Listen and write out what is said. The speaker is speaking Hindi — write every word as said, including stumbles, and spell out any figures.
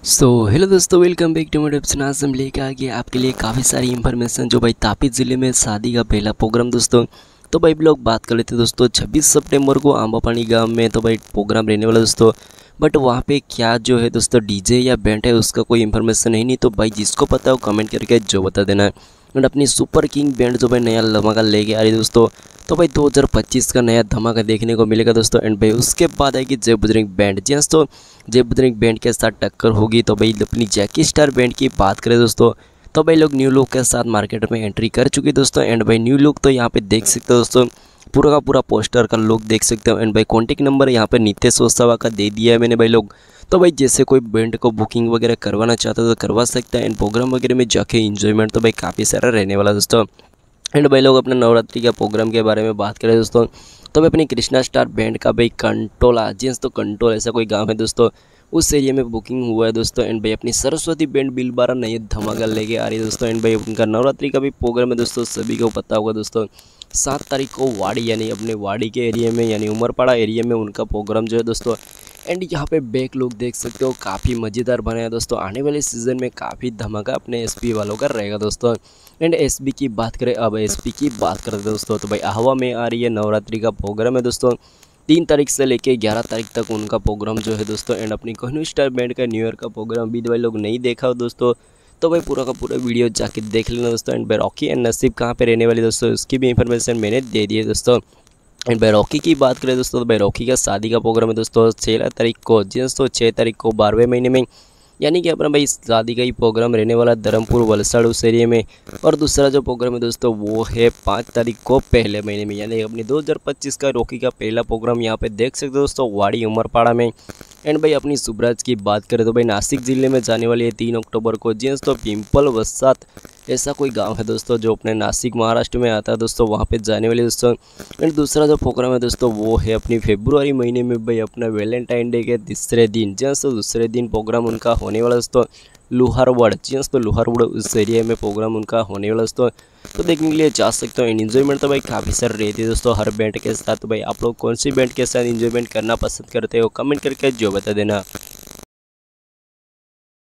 सो हेलो दोस्तों, welcome back to my YouTube channel. हम लेके आ गए आपके लिए काफ़ी सारी इन्फॉर्मेशन जो भाई तापी ज़िले में शादी का पहला प्रोग्राम दोस्तों। तो भाई लोग बात कर लेते हैं दोस्तों, छब्बीस सितंबर को आंबापानी गांव में तो भाई प्रोग्राम रहने वाला दोस्तों। बट वहाँ पे क्या जो है दोस्तों डीजे या बैंड है उसका कोई इन्फॉर्मेशन है नहीं। तो भाई जिसको पता है वो कमेंट करके जो बता देना है। एंड अपनी सुपर किंग बैंड जो भाई नया धमाका लेके आ रही है दोस्तों। तो भाई दो हज़ार पच्चीस का नया धमाका देखने को मिलेगा दोस्तों। एंड भाई उसके बाद आएगी जय बजरंग बैंड। जी हाँ, तो जय बजरंग बैंड के साथ टक्कर होगी। तो भाई अपनी जैकी स्टार बैंड की बात करें दोस्तों, तो भाई लोग न्यू लुक के साथ मार्केट में एंट्री कर चुकी दोस्तों। एंड भाई न्यू लुक तो यहाँ पे देख सकते हो दोस्तों, पूरा का पूरा पोस्टर का लुक देख सकते हो। एंड भाई कॉन्टेक्ट नंबर यहाँ पे नितेश वस्तावा का दे दिया है मैंने भाई लोग। तो भाई जैसे कोई बैंड को बुकिंग वगैरह करवाना चाहता है तो करवा सकता है। एंड प्रोग्राम वगैरह में जाके इंजॉयमेंट तो भाई काफ़ी सारा रहने वाला दोस्तों। एंड भाई लोग अपने नवरात्रि का प्रोग्राम के बारे में बात करें दोस्तों, तो भाई अपनी कृष्णा स्टार बैंड का भाई कंटोला जींस तो कंटोल ऐसा कोई गांव है दोस्तों, उस एरिया में बुकिंग हुआ है दोस्तों। एंड भाई अपनी सरस्वती बैंड बिलबारा नए धमाका लेके आ रही है दोस्तों। एंड भाई उनका नवरात्रि का भी प्रोग्राम है दोस्तों, सभी को पता होगा दोस्तों। सात तारीख को वाड़ी यानी अपने वाड़ी के एरिया में यानी उमरपाड़ा एरिया में उनका प्रोग्राम जो है दोस्तों। एंड यहाँ पे बैक लोग देख सकते हो, काफ़ी मज़ेदार बनाया दोस्तों। आने वाले सीज़न में काफ़ी धमाका अपने एसपी वालों का रहेगा दोस्तों। एंड एसपी की बात करें, अब एसपी की बात करें दोस्तों, तो भाई आहवा में आ रही है नवरात्रि का प्रोग्राम है दोस्तों। तीन तारीख से लेके ग्यारह तारीख तक उनका प्रोग्राम जो है दोस्तों। एंड अपनी कोहिनूर स्टार बैंड का न्यू ईयर का प्रोग्राम भी भाई लोग नहीं देखा हो दोस्तों, तो भाई पूरा का पूरा वीडियो जाके देख लेना दोस्तों। एंड भाई रॉकी एंड नसीब कहाँ पे रहने वाली दोस्तों, उसकी भी इंफॉर्मेशन मैंने दे दी है दोस्तों। एंड भाई रॉकी की बात करें दोस्तों, तो भाई रॉकी का शादी का प्रोग्राम है दोस्तों छः तारीख को। जी दोस्तों, छः तारीख को बारहवें महीने में, यानी कि अपना भाई शादी का ही प्रोग्राम रहने वाला धर्मपुर वलसाड़ उस एरिया में। और दूसरा जो प्रोग्राम है दोस्तों वो है पाँच तारीख को पहले महीने में, यानी अपनी दो हज़ार पच्चीस का रॉकी का पहला प्रोग्राम यहाँ पे देख सकते हो दोस्तों, वाड़ी उमरपाड़ा में। एंड भाई अपनी शुभराज की बात करें तो भाई नासिक ज़िले में जाने वाली है तीन अक्टूबर को। जी दोस्तों, पिंपल वसात ऐसा कोई गांव है दोस्तों जो अपने नासिक महाराष्ट्र में आता है दोस्तों, वहाँ पे जाने वाले दोस्तों। एंड दूसरा जो प्रोग्राम है दोस्तों वो है अपनी फरवरी महीने में भाई अपना वैलेंटाइन डे के तीसरे दिन। जी दोस्तों, दूसरे दिन प्रोग्राम उनका होने वाला दोस्तों लोहारवाड़। जी दोस्तों, लोहारवाड़ उस एरिया में प्रोग्राम उनका होने वाला दोस्तों, तो देखने के लिए जा सकते हो। एंड इन्जॉयमेंट तो भाई काफ़ी सारी रहती है दोस्तों हर बैंड के साथ। तो भाई आप लोग कौन सी बैंड के साथ इन्जॉयमेंट करना पसंद करते हो, कमेंट करके जो बता देना।